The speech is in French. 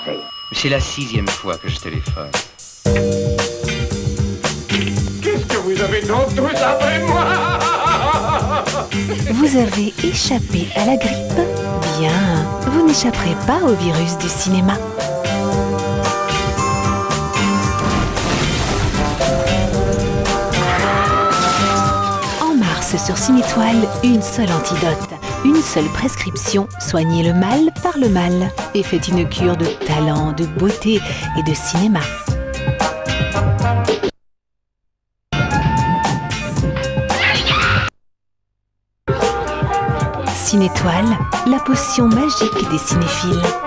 passé. C'est la 6e fois que je téléphone. Qu'est-ce que vous avez donc tous après moi? Vous avez échappé à la grippe? Bien, vous n'échapperez pas au virus du cinéma. En mars sur Cinétoile, une seule antidote, une seule prescription, soignez le mal par le mal et faites une cure de talent, de beauté et de cinéma. Cinétoile, la potion magique des cinéphiles.